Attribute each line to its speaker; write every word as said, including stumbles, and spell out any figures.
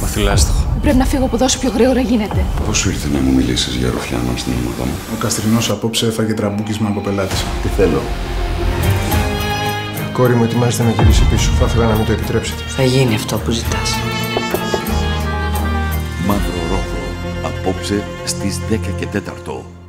Speaker 1: θηλάστιχο.
Speaker 2: Πρέπει να φύγω από εδώ όσο πιο γρήγορα γίνεται.
Speaker 3: Πώς σου ήρθε να μου μιλήσεις για Ρουφιάνο στην ομάδα μου?
Speaker 4: Ο Καστρινός απόψε έφαγε τραμπούκισμα από πελάτης.
Speaker 3: Τι θέλω?
Speaker 5: Η κόρη μου ετοιμάζεται να γυρίσει πίσω. Θα ήθελα να μην το επιτρέψετε.
Speaker 6: Θα γίνει αυτό που ζητάς.
Speaker 7: Μαύρο Ρόχο, απόψε στις δέκα και τέσσερα.